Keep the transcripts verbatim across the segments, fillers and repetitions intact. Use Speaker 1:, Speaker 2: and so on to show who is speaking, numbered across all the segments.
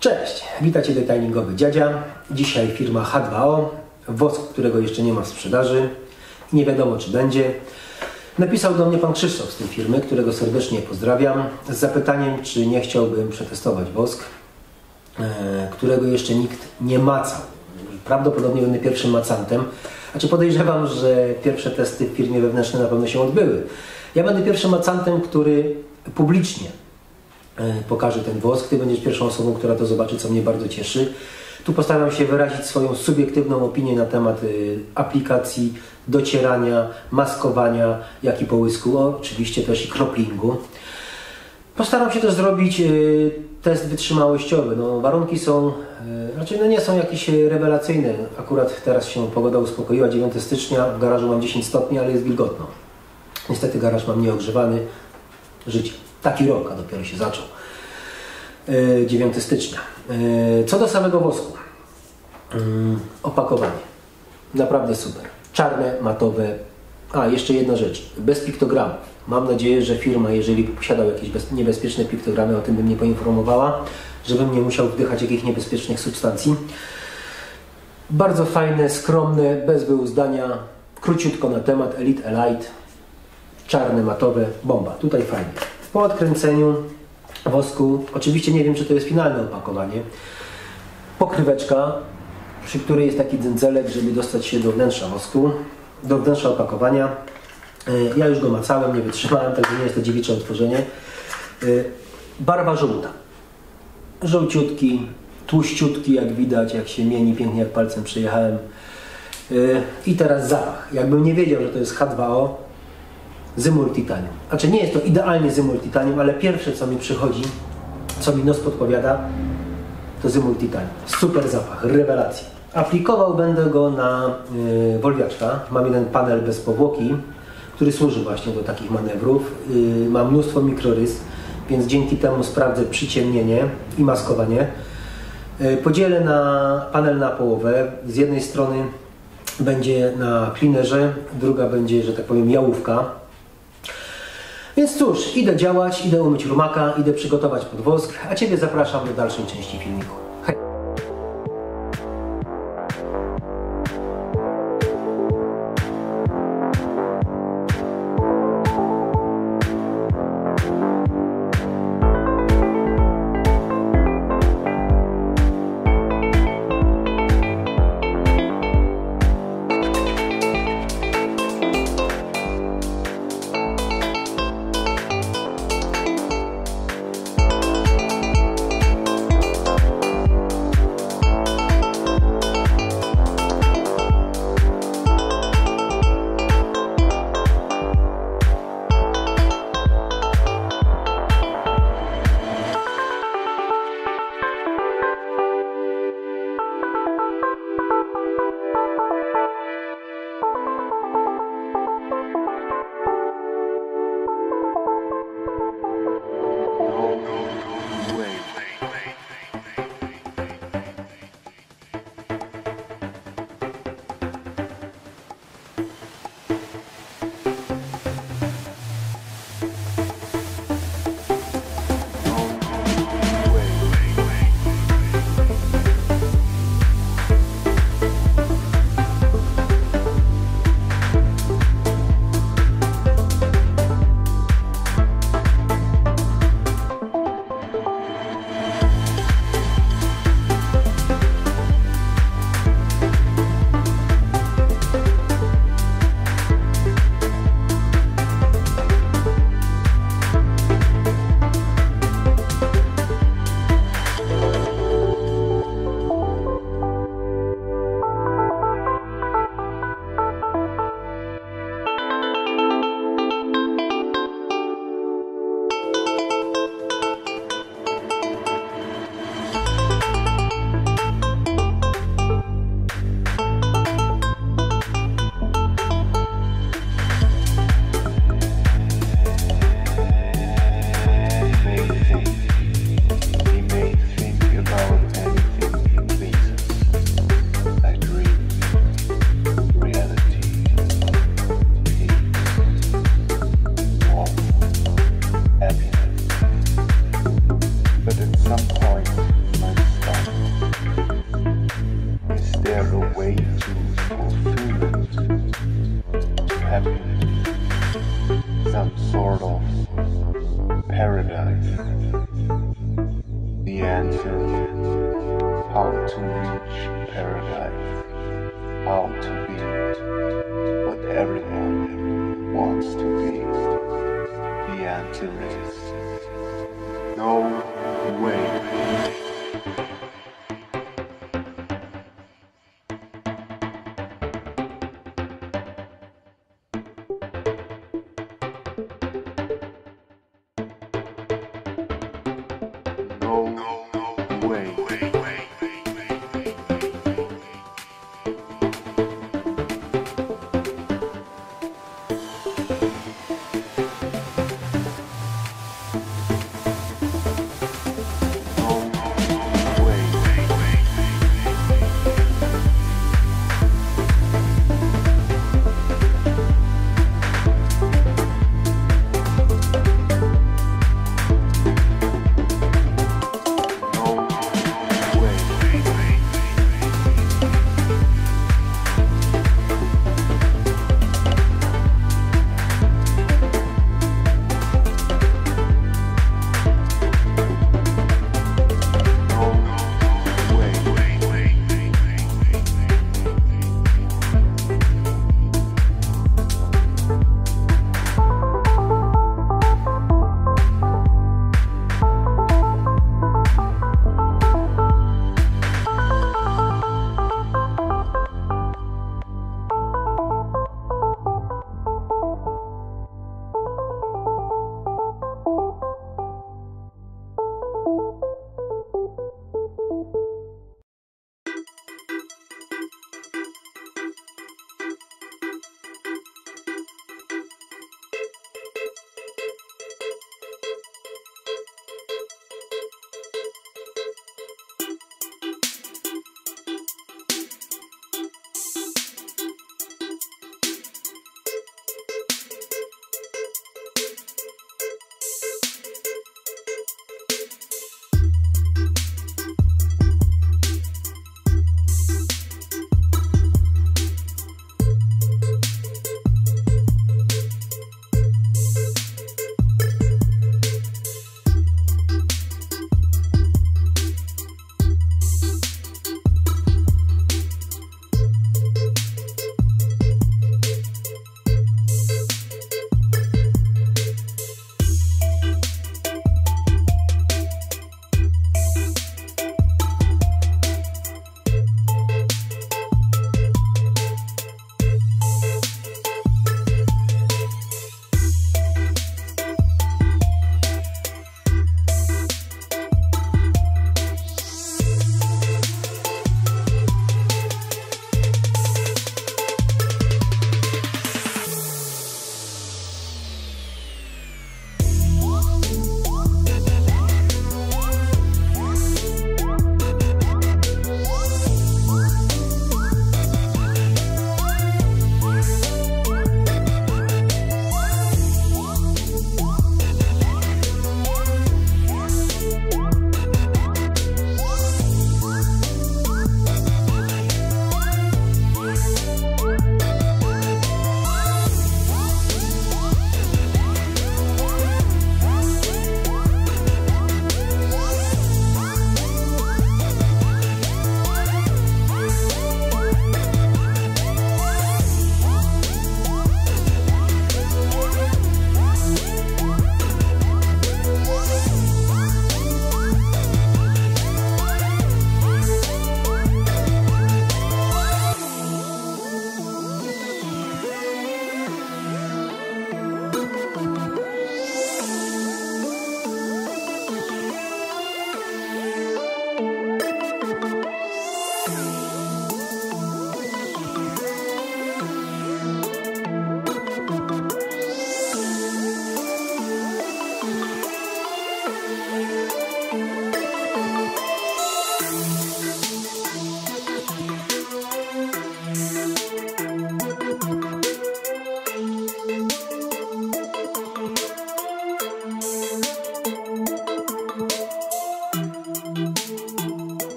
Speaker 1: Cześć, witajcie detailingowy dziadzia. Dzisiaj firma H dwa O, wosk, którego jeszcze nie ma w sprzedaży i nie wiadomo czy będzie. Napisał do mnie pan Krzysztof z tej firmy, którego serdecznie pozdrawiam, z zapytaniem, czy nie chciałbym przetestować wosk, którego jeszcze nikt nie macał. Prawdopodobnie będę pierwszym macantem. Znaczy podejrzewam, że pierwsze testy w firmie wewnętrznej na pewno się odbyły. Ja będę pierwszym macantem, który publicznie pokaże ten wosk. Ty będziesz pierwszą osobą, która to zobaczy, co mnie bardzo cieszy. Tu postaram się wyrazić swoją subiektywną opinię na temat aplikacji, docierania, maskowania, jak i połysku, oczywiście też i kroplingu. Postaram się też zrobić test wytrzymałościowy. No, warunki są, raczej no nie są jakieś rewelacyjne. Akurat teraz się pogoda uspokoiła, dziewiątego stycznia, w garażu mam dziesięć stopni, ale jest wilgotno. Niestety garaż mam nieogrzewany. Życie. Taki rok, a dopiero się zaczął. dziewiątego stycznia. Co do samego wosku. Opakowanie. Naprawdę super. Czarne, matowe. A, jeszcze jedna rzecz. Bez piktogramów. Mam nadzieję, że firma, jeżeli posiadał jakieś niebezpieczne piktogramy, o tym by mnie poinformowała, żebym nie musiał wdychać jakichś niebezpiecznych substancji. Bardzo fajne, skromne, bez wyuzdania. Króciutko na temat. Elite Elite. Czarne, matowe. Bomba. Tutaj fajnie. Po odkręceniu wosku, oczywiście nie wiem, czy to jest finalne opakowanie, pokryweczka, przy której jest taki dzędzelek, żeby dostać się do wnętrza wosku, do wnętrza opakowania. Ja już go macałem, nie wytrzymałem, także nie jest to dziewicze otworzenie. Barwa żółta. Żółciutki, tłuściutki, jak widać, jak się mieni, pięknie jak palcem przejechałem. I teraz zapach. Jakbym nie wiedział, że to jest H dwa O, Zymur Titanium. Znaczy nie jest to idealnie Zymur Titanium, ale pierwsze co mi przychodzi, co mi nos podpowiada, to Zymur Titanium. Super zapach, rewelacja. Aplikował będę go na yy, wolwiaczka. Mam jeden panel bez powłoki, który służy właśnie do takich manewrów. Yy, mam mnóstwo mikrorys, więc dzięki temu sprawdzę przyciemnienie i maskowanie. Yy, podzielę na panel na połowę. Z jednej strony będzie na cleanerze, druga będzie, że tak powiem, jałówka. Więc cóż, idę działać, idę umyć rumaka, idę przygotować podwosk, a Ciebie zapraszam do dalszej części filmiku. Hej!
Speaker 2: paradise? The answer, how to reach paradise, how to be what everyone wants to be. The answer is no way. No way.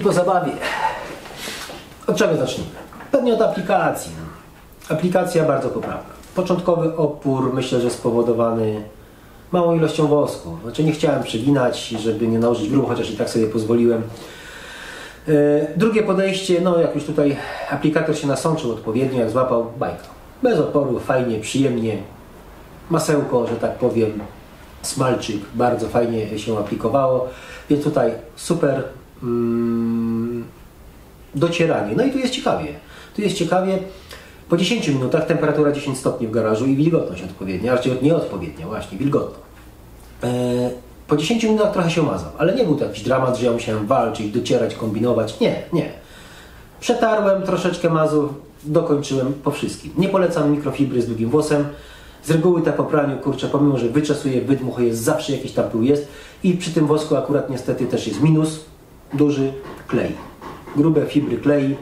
Speaker 1: po zabawie. Od czego zacznijmy? Pewnie od aplikacji. Aplikacja bardzo poprawna. Początkowy opór myślę, że spowodowany małą ilością wosku. Znaczy nie chciałem przeginać, żeby nie nałożyć grubo, chociaż i tak sobie pozwoliłem. Drugie podejście, no jak już tutaj aplikator się nasączył odpowiednio, jak złapał, bajka. Bez oporu, fajnie, przyjemnie. Masełko, że tak powiem, smalczyk, bardzo fajnie się aplikowało. Więc tutaj super mm, docieranie. No i tu jest ciekawie. Tu jest ciekawie. Po dziesięciu minutach temperatura dziesięć stopni w garażu i wilgotność odpowiednia, raczej nieodpowiednia, właśnie, wilgotna. E, po dziesięciu minutach trochę się umazał, ale nie był to jakiś dramat, że ja musiałem walczyć, docierać, kombinować. Nie, nie. Przetarłem troszeczkę mazów, dokończyłem po wszystkim. Nie polecam mikrofibry z długim włosem. Z reguły tak po praniu, kurczę, pomimo, że wyczesuje, wydmuchuje, zawsze jakiś tam pył jest. I przy tym wosku akurat niestety też jest minus. Duży klei. Grube fibry klei.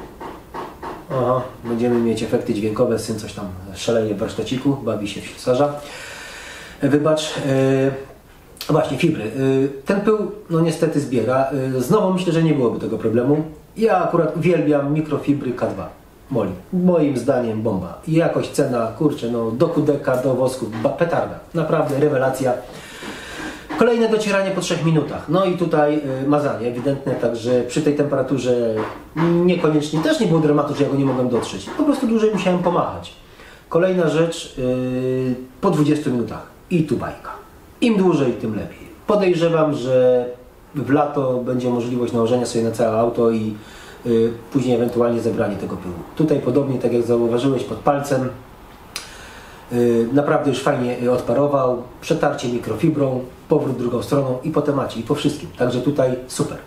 Speaker 1: Aha, będziemy mieć efekty dźwiękowe, syn coś tam szaleje w warsztaciku, bawi się w ślusarza. Wybacz. Yy, właśnie, fibry. Yy, ten pył, no niestety zbiera. Yy, znowu myślę, że nie byłoby tego problemu. Ja akurat uwielbiam mikrofibry K dwa. Moli. Moim zdaniem bomba. I jakość, cena, kurczę, no do kudeka, do wosku, petarda. Naprawdę rewelacja. Kolejne docieranie po trzech minutach. No i tutaj y, mazanie ewidentne, także przy tej temperaturze niekoniecznie, też nie było dramatu, że ja go nie mogłem dotrzeć. Po prostu dłużej musiałem pomachać. Kolejna rzecz, y, po dwudziestu minutach. I tu bajka. Im dłużej, tym lepiej. Podejrzewam, że w lato będzie możliwość nałożenia sobie na całe auto i y, później ewentualnie zebranie tego pyłu. Tutaj podobnie, tak jak zauważyłeś, pod palcem. Naprawdę już fajnie odparował, przetarcie mikrofibrą, powrót drugą stroną i po temacie, i po wszystkim. Także tutaj super.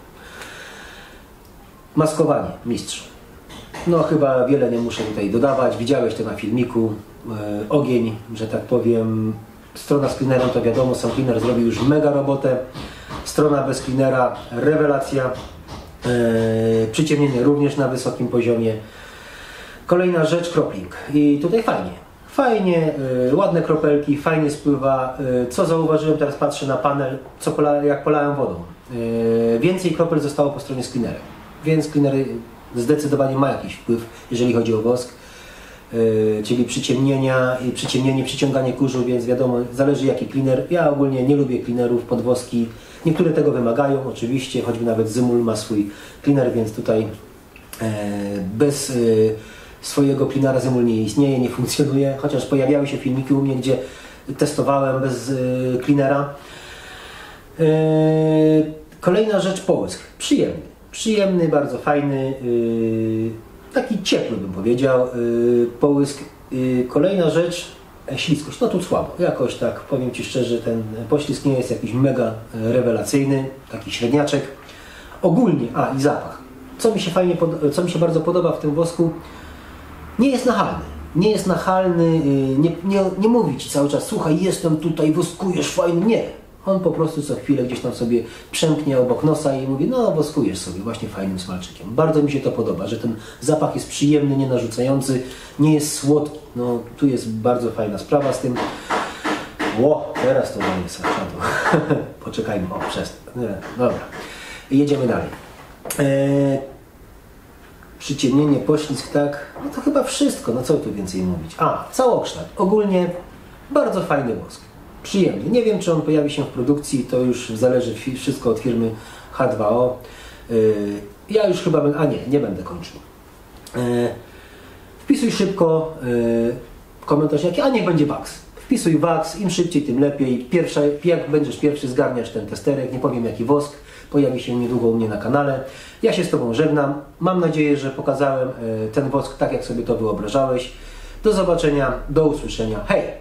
Speaker 1: Maskowanie, mistrz. No chyba wiele nie muszę tutaj dodawać. Widziałeś to na filmiku. E, ogień, że tak powiem. Strona z cleanerem to wiadomo, sam cleaner zrobił już mega robotę. Strona bez cleanera, rewelacja. E, przyciemnienie również na wysokim poziomie. Kolejna rzecz, kropling. I tutaj fajnie. Fajnie, y, ładne kropelki, fajnie spływa. Y, co zauważyłem, teraz patrzę na panel, co pola, jak polałem wodą. Y, więcej kropel zostało po stronie z cleanerem, więc cleaner zdecydowanie ma jakiś wpływ, jeżeli chodzi o wosk. Y, czyli przyciemnienia, i przyciemnienie, przyciąganie kurzu, więc wiadomo, zależy jaki cleaner. Ja ogólnie nie lubię cleanerów pod woski. Niektóre tego wymagają, oczywiście, choćby nawet Zymul ma swój cleaner, więc tutaj y, bez... Y, swojego cleanera Zymul nie istnieje, nie funkcjonuje, chociaż pojawiały się filmiki u mnie, gdzie testowałem bez y, cleanera. Yy, kolejna rzecz, połysk. Przyjemny. Przyjemny, bardzo fajny, yy, taki ciepły bym powiedział. Yy, połysk. Yy, kolejna rzecz, śliskość. No tu słabo. Jakoś tak, powiem Ci szczerze, ten poślizg nie jest jakiś mega rewelacyjny, taki średniaczek. Ogólnie, a i zapach. Co mi się fajnie, co mi się bardzo podoba w tym wosku, nie jest nachalny. Nie jest nachalny, nie, nie, nie mówi Ci cały czas, słuchaj, jestem tutaj, woskujesz, fajny. Nie. On po prostu co chwilę gdzieś tam sobie przemknie obok nosa i mówi, no woskujesz sobie właśnie fajnym smalczykiem. Bardzo mi się to podoba, że ten zapach jest przyjemny, nie narzucający, nie jest słodki. No tu jest bardzo fajna sprawa z tym. Ło, teraz to mamy sąsiadu. Poczekajmy, o, przez. Nie, dobra. Jedziemy dalej. Eee, przyciemnienie, poślizg, tak. No to chyba wszystko. No co tu więcej mówić? A, całokształt. Ogólnie bardzo fajny wosk. Przyjemny. Nie wiem, czy on pojawi się w produkcji, to już zależy wszystko od firmy H dwa O. Yy, ja już chyba, a nie, nie będę kończył. Yy, wpisuj szybko yy, komentarz jaki, a niech będzie wax. Wpisuj wax, im szybciej, tym lepiej. Pierwsza, jak będziesz pierwszy, zgarniasz ten testerek, nie powiem jaki wosk, pojawi się niedługo u mnie na kanale. Ja się z Tobą żegnam. Mam nadzieję, że pokazałem yy, ten wosk tak, jak sobie to wyobrażałeś. Do zobaczenia, do usłyszenia. Hej!